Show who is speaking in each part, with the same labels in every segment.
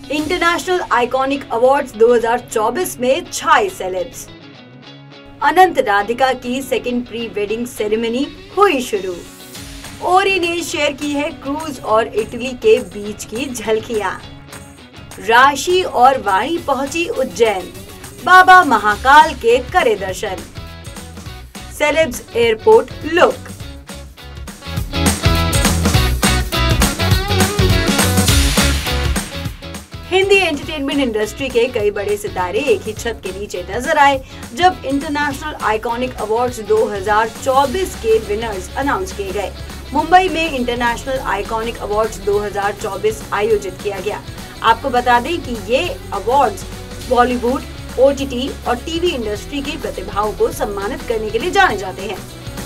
Speaker 1: International iconic awards 2024 में छाए celebs. अनंत राधिका की सेकंड प्री वेडिंग सेरेमनी हुई शुरू। ओरी ने शेयर की है क्रूज और इटली के बीच की झलकियां। राशि और वाणी पहुंची उज्जैन, बाबा महाकाल के करे दर्शन। Celebs airport look. Hindi entertainment industry के कई बड़े सितारे एक ही छत के नीचे नजर आए जब इंटरनेशनल आइकॉनिक अवार्ड्स 2024 के विनर्स अनाउंस किए गए। मुंबई में इंटरनेशनल आइकॉनिक अवार्ड्स 2024 आयोजित किया गया। आपको बता दें कि ये अवार्ड्स बॉलीवुड, ओटीटी और टीवी इंडस्ट्री की प्रतिभाओं को सम्मानित करने के लिए जाने जाते हैं।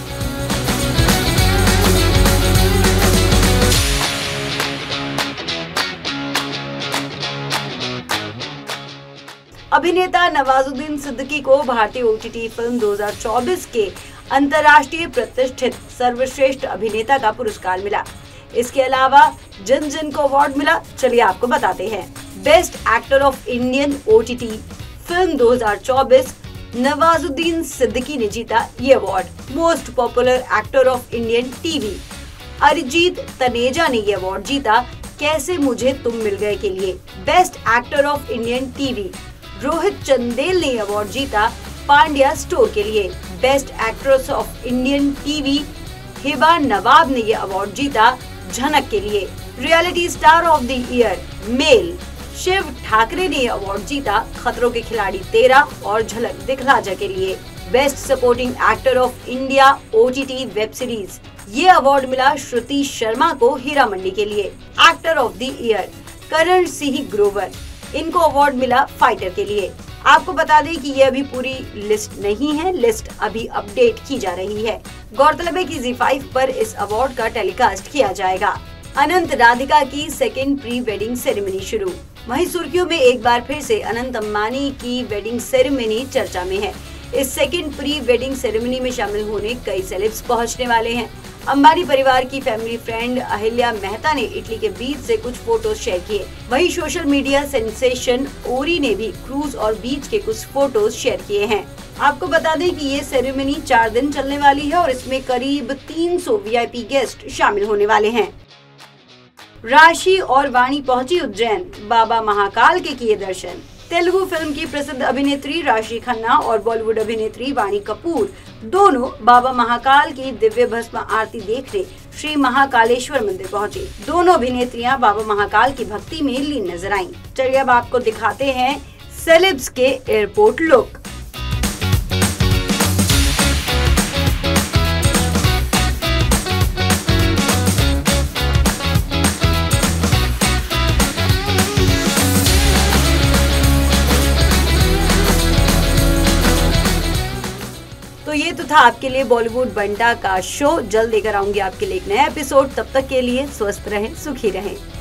Speaker 1: अभिनेता नवाजुद्दीन सिद्दीकी को भारतीय ओटीटी फिल्म 2024 के अंतर्राष्ट्रीय प्रतिष्ठित सर्वश्रेष्ठ अभिनेता का पुरस्कार मिला। इसके अलावा जिन जिन को अवार्ड मिला, चलिए आपको बताते हैं। Best actor of Indian OTT film 2024 Nawazuddin Siddiqui ने जीता ये award. Most popular actor of Indian TV Arijit Taneja ने ये अवार्ड जीता कैसे मुझे तुम मिल गए के लिए। Best actor of Indian TV Rohit Chandel ने अवार्ड जीता पांड्या स्टोर के लिए। Best actress of Indian TV Hiba Nawab ने यह अवार्ड जीता झनक के लिए। Reality star of the year male Shiv Thakare ने यह अवार्ड जीता खतरों के खिलाड़ी 13 और झलक दिखला जा के लिए। Best supporting actor of India OTT web series ये अवार्ड मिला श्रुति शर्मा को हीरा मंडी के लिए। Actor of the year Karan Singh Grover, इनको अवार्ड मिला फाइटर के लिए। आपको बता दें कि ये अभी पूरी लिस्ट नहीं है, लिस्ट अभी अपडेट की जा रही है। गौरतलब है कि ZEE5 पर इस अवार्ड का टेलीकास्ट किया जाएगा। अनंत राधिका की सेकंड प्री वेडिंग सेरेमनी शुरू। वहीं सुर्खियों में एक बार फिर से अनंत अंबानी की वेडिंग सेरेमनी चर्चा में है। इस सेकंड प्री वेडिंग सेरेमनी में शामिल होने कई सेलेब्स पहुंचने वाले हैं। अंबानी परिवार की फैमिली फ्रेंड अहिल्या मेहता ने इटली के बीच से कुछ फोटोज शेयर किए। वहीं सोशल मीडिया सेंसेशन ओरी ने भी क्रूज और बीच के कुछ फोटोज शेयर किए हैं। आपको बता दें कि ये सेरेमनी 4 दिन चलने वाली है और इसमें करीब 300 VIP गेस्ट शामिल होने वाले हैं। राशि और वाणी पहुंची उज्जैन, बाबा महाकाल के किए दर्शन। तेलुगु फिल्म की प्रसिद्ध अभिनेत्री राशि खन्ना और बॉलीवुड अभिनेत्री वाणी कपूर दोनों बाबा महाकाल की दिव्य भस्म आरती देखने श्री महाकालेश्वर मंदिर पहुंचे। दोनों अभिनेत्रियां बाबा महाकाल की भक्ति में लीन नजर आईं। चलिए अब आपको दिखाते हैं सेलेब्स के एयरपोर्ट लुक। तो ये तो था आपके लिए बॉलीवुड बंटा का शो। जल्द लेकर आऊंगी आपके लिए एक नया एपिसोड। तब तक के लिए स्वस्थ रहें, सुखी रहें।